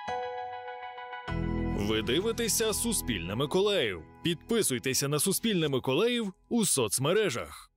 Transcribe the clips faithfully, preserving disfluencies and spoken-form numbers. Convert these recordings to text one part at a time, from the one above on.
Ви дивитеся «Суспільне Миколаїв». Підписуйтеся на «Суспільне Миколаїв» у соцмережах.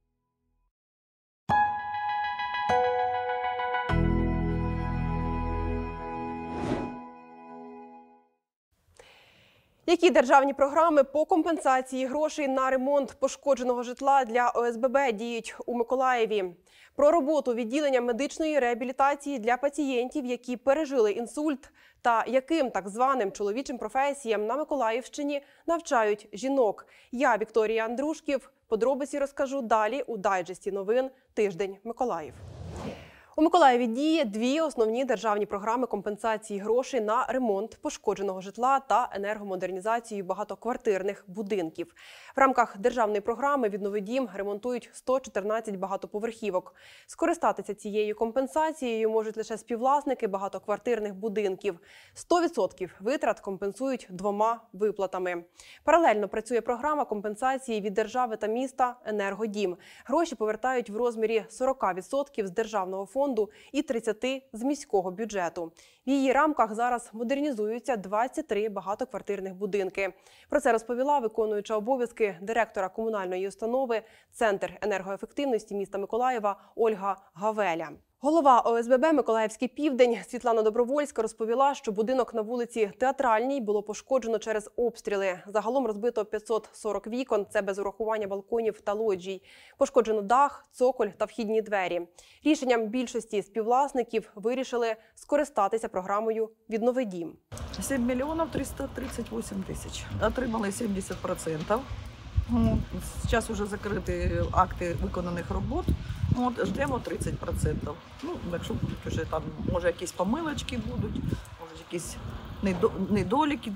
Які державні програми по компенсації грошей на ремонт пошкодженого житла для О С Б Б діють у Миколаєві? Про роботу відділення медичної реабілітації для пацієнтів, які пережили інсульт, та яким так званим чоловічим професіям на Миколаївщині навчають жінок. Я, Вікторія Андрушків, подробиці розкажу далі у дайджесті новин «Тиждень Миколаїв». У Миколаєві діє дві основні державні програми компенсації грошей на ремонт пошкодженого житла та енергомодернізацію багатоквартирних будинків. В рамках державної програми «Віднови дім» ремонтують сто чотирнадцять багатоповерхівок. Скористатися цією компенсацією можуть лише співвласники багатоквартирних будинків. сто відсотків витрат компенсують двома виплатами. Паралельно працює програма компенсації від держави та міста «Енергодім». Гроші повертають в розмірі сорок відсотків з державного фонду і тридцять відсотків з міського бюджету. В її рамках зараз модернізуються двадцять три багатоквартирних будинки. Про це розповіла виконуюча обов'язки директора комунальної установи «Центр енергоефективності міста Миколаєва» Ольга Гавеля. Голова О С Б Б «Миколаївський південь» Світлана Добровольська розповіла, що будинок на вулиці Театральній було пошкоджено через обстріли. Загалом розбито п'ятсот сорок вікон, це без урахування балконів та лоджій. Пошкоджено дах, цоколь та вхідні двері. Рішенням більшості співвласників вирішили скористатися програмою «Віднови дім». сім мільйонів триста тридцять вісім тисяч. Отримали сімдесят відсотків. Зараз вже закриті акти виконаних робот. От, ждемо тридцять відсотків. Ну, якщо будуть вже там, може, якісь помилочки будуть, може, якісь недоліки.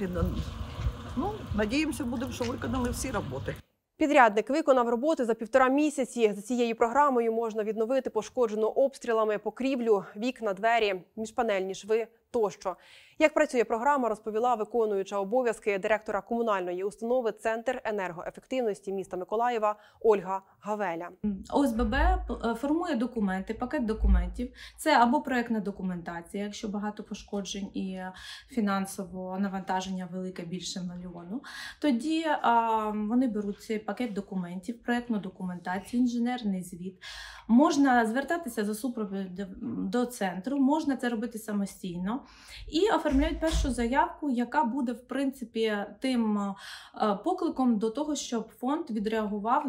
Ну, надіємося, будемо, що виконали всі роботи. Підрядник виконав роботи за півтора місяці. За цією програмою можна відновити пошкоджену обстрілами покрівлю, вікна, двері, міжпанельні шви тощо. Як працює програма, розповіла виконуюча обов'язки директора комунальної установи «Центр енергоефективності міста Миколаєва» Ольга Гавеля. О С Б Б формує документи, пакет документів. Це або проєктна документація, якщо багато пошкоджень і фінансово навантаження велике, більше мільйону. Тоді а, вони беруть цей пакет документів, проєктну документацію, інженерний звіт. Можна звертатися за супровідом до центру, можна це робити самостійно. І оформляють першу заявку, яка буде, в принципі, тим покликом до того, щоб фонд відреагував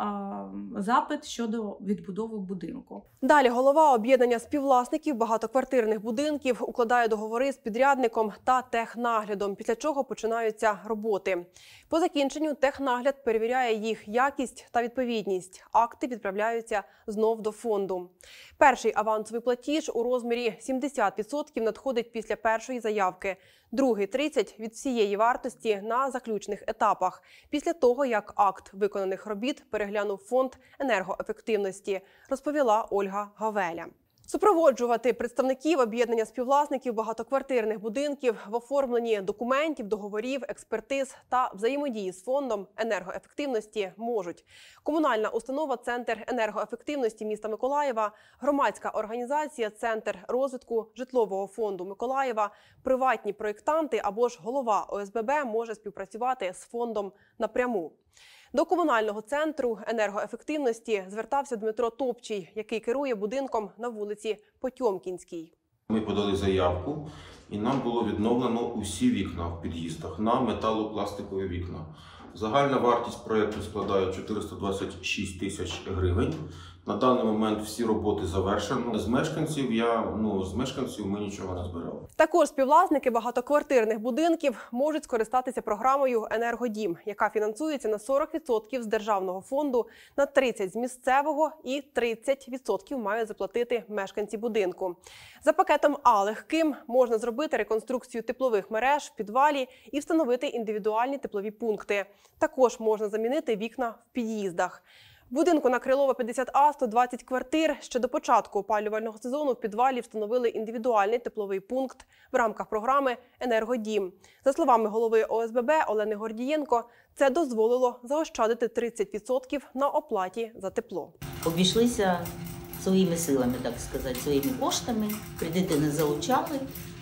на запит щодо відбудови будинку. Далі голова об'єднання співвласників багатоквартирних будинків укладає договори з підрядником та технаглядом, після чого починаються роботи. По закінченню технагляд перевіряє їх якість та відповідність. Акти відправляються знов до фонду. Перший авансовий платіж у розмірі сімдесят відсотків надходить після першої заявки, другий – тридцять відсотків від всієї вартості на заключних етапах, після того, як акт виконаних робіт переглянув фонд енергоефективності, розповіла Ольга Гавеля. Супроводжувати представників об'єднання співвласників багатоквартирних будинків в оформленні документів, договорів, експертиз та взаємодії з фондом енергоефективності можуть комунальна установа «Центр енергоефективності міста Миколаєва», громадська організація «Центр розвитку житлового фонду Миколаєва», приватні проєктанти або ж голова О С Б Б може співпрацювати з фондом напряму. До комунального центру енергоефективності звертався Дмитро Топчий, який керує будинком на вулиці Потьомкінській. Ми подали заявку і нам було відновлено усі вікна в під'їздах на металопластикові вікна. Загальна вартість проєкту складає чотириста двадцять шість тисяч гривень. На даний момент всі роботи завершено. З мешканців я, ну, з мешканців ми нічого не збирали. Також співвласники багатоквартирних будинків можуть скористатися програмою «Енергодім», яка фінансується на сорок відсотків з державного фонду, на тридцять відсотків з місцевого і тридцять відсотків мають заплатити мешканці будинку. За пакетом А легким можна зробити реконструкцію теплових мереж в підвалі і встановити індивідуальні теплові пункти. Також можна замінити вікна в під'їздах. В будинку на Крилова п'ятдесят А сто двадцять квартир. Ще до початку опалювального сезону в підвалі встановили індивідуальний тепловий пункт в рамках програми «Енергодім». За словами голови О С Б Б Олени Гордієнко, це дозволило заощадити тридцять відсотків на оплаті за тепло. Обійшлися своїми силами, так сказати, своїми коштами, кредити не залучали.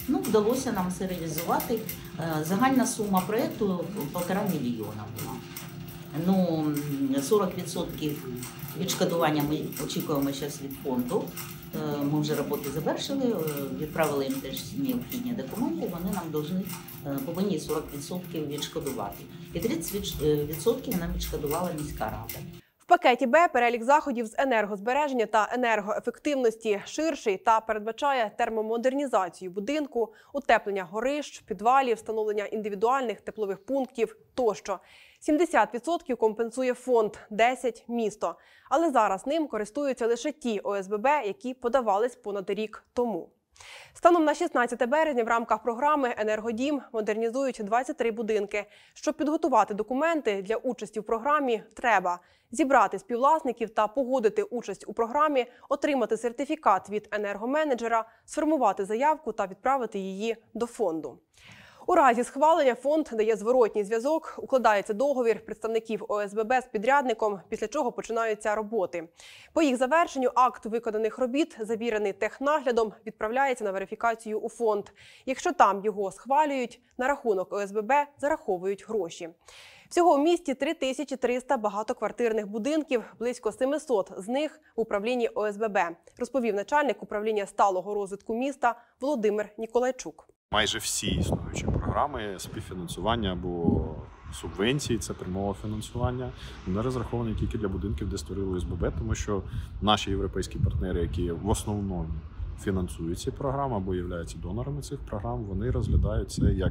Ну, вдалося нам це реалізувати. Загальна сума проєкту півтора мільйона була. Ну, сорок відсотків відшкодування ми очікуємо зараз від фонду. Ми вже роботи завершили, відправили їм теж необхідні документи, вони нам должны, повинні сорок відсотків відшкодувати. І тридцять відсотків нам відшкодувала міська рада. В пакеті Б перелік заходів з енергозбереження та енергоефективності ширший та передбачає термомодернізацію будинку, утеплення горищ, підвалів, встановлення індивідуальних теплових пунктів тощо. сімдесят відсотків компенсує фонд, десять відсотків – місто. Але зараз ним користуються лише ті О С Б Б, які подавались понад рік тому. Станом на шістнадцяте березня в рамках програми «Енергодім» модернізують двадцять три будинки. Щоб підготувати документи для участі в програмі, треба зібрати співвласників та погодити участь у програмі, отримати сертифікат від енергоменеджера, сформувати заявку та відправити її до фонду. У разі схвалення фонд дає зворотній зв'язок, укладається договір представників О С Б Б з підрядником, після чого починаються роботи. По їх завершенню акт виконаних робіт, завірений технаглядом, відправляється на верифікацію у фонд. Якщо там його схвалюють, на рахунок О С Б Б зараховують гроші. Всього в місті три тисячі триста багатоквартирних будинків, близько семисот з них в управлінні О С Б Б, розповів начальник управління сталого розвитку міста Володимир Ніколайчук. Майже всі існуючі програми співфінансування або субвенції, це прямого фінансування, вони розраховані тільки для будинків, де створили О С Б Б, тому що наші європейські партнери, які в основному фінансують ці програми або являються донорами цих програм, вони розглядають це як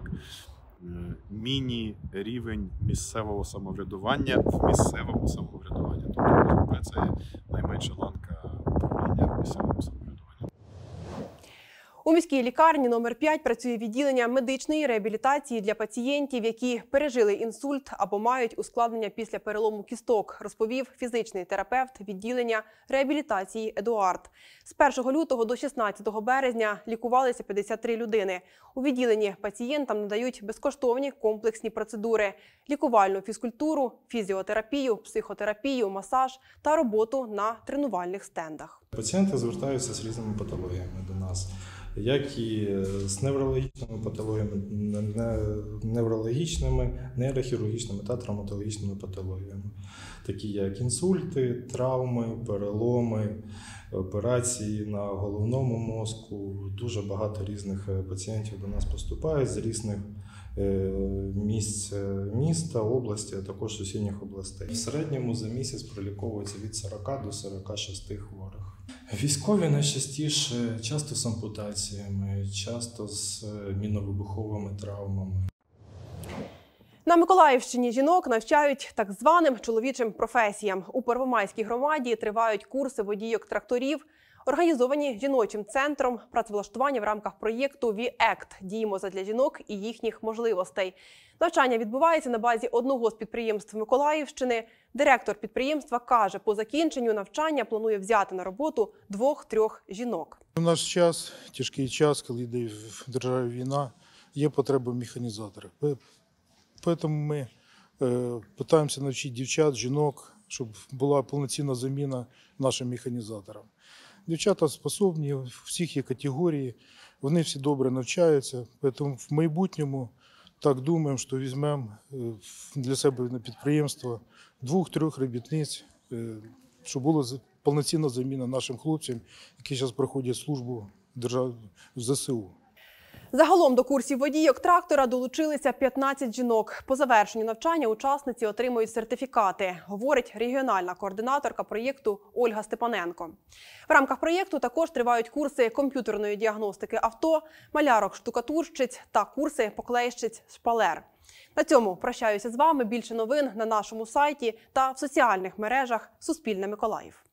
міні-рівень місцевого самоврядування в місцевому самоврядуванні. Тобто О С Б Б – це найменша ланка управління в місцевому самоврядуванні. У міській лікарні номер п'ять працює відділення медичної реабілітації для пацієнтів, які пережили інсульт або мають ускладнення після перелому кісток, розповів фізичний терапевт відділення реабілітації Едуард. З першого лютого до шістнадцятого березня лікувалися п'ятдесят три людини. У відділенні пацієнтам надають безкоштовні комплексні процедури – лікувальну фізкультуру, фізіотерапію, психотерапію, масаж та роботу на тренувальних стендах. Пацієнти звертаються з різними патологіями до нас, як і з неврологічними патологіями, неврологічними, нейрохірургічними та травматологічними патологіями, такі як інсульти, травми, переломи, операції на головному мозку. Дуже багато різних пацієнтів до нас поступають з різних місць міста, області, а також сусідніх областей. В середньому за місяць проліковується від сорока до сорока шести хворих. Військові найчастіше часто з ампутаціями, часто з міновибуховими травмами. На Миколаївщині жінок навчають так званим чоловічим професіям. У Первомайській громаді тривають курси водійок тракторів, організовані жіночим центром працевлаштування в рамках проєкту «ВІ-ЕКТ» – «Діємо задля жінок і їхніх можливостей». Навчання відбувається на базі одного з підприємств Миколаївщини. Директор підприємства каже, по закінченню навчання планує взяти на роботу двох-трьох жінок. У наш час, тяжкий час, коли йде в державі війна, є потреба механізатора. Тому ми намагаємося навчити дівчат, жінок, щоб була повноцінна заміна нашим механізаторам. Дівчата способні, у всіх є категорії, вони всі добре навчаються, тому в майбутньому так думаємо, що візьмемо для себе на підприємство двох-трьох робітниць, щоб була повноцінна заміна нашим хлопцям, які зараз проходять службу в З С У. Загалом до курсів водійок трактора долучилися п'ятнадцять жінок. По завершенню навчання учасниці отримують сертифікати, говорить регіональна координаторка проєкту Ольга Степаненко. В рамках проєкту також тривають курси комп'ютерної діагностики авто, малярок-штукатурщиць та курси поклейщиць-шпалер. На цьому прощаюся з вами. Більше новин на нашому сайті та в соціальних мережах «Суспільне Миколаїв».